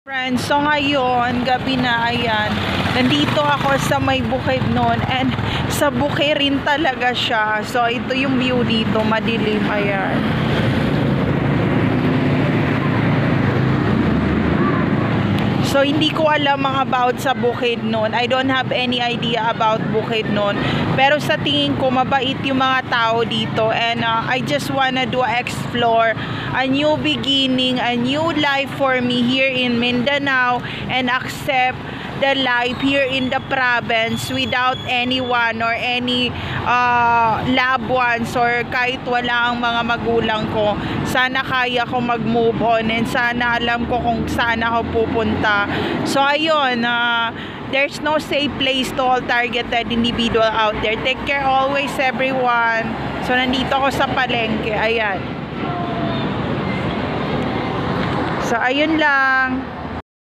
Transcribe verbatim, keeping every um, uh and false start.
Friends, so ngayon, gabi na, ayan, nandito ako sa may Bukidnon and sa buke rin talaga siya. So, ito yung view dito, madilim, ayan. So, hindi ko alam mga about sa Bukidnon. I don't have any idea about Bukidnon. Pero sa tingin ko, mabait yung mga tao dito. And uh, I just wanna do explore a new beginning, a new life for me here in Mindanao. And accept the life here in the province without anyone or any uh, loved ones or kahit wala ang mga magulang ko. Sana kaya ko mag-move on and sana alam ko kung saan ako pupunta. So ayun, uh, there's no safe place to all targeted individual out there. Take care always everyone. So nandito ako sa palengke, ayan. So ayun lang.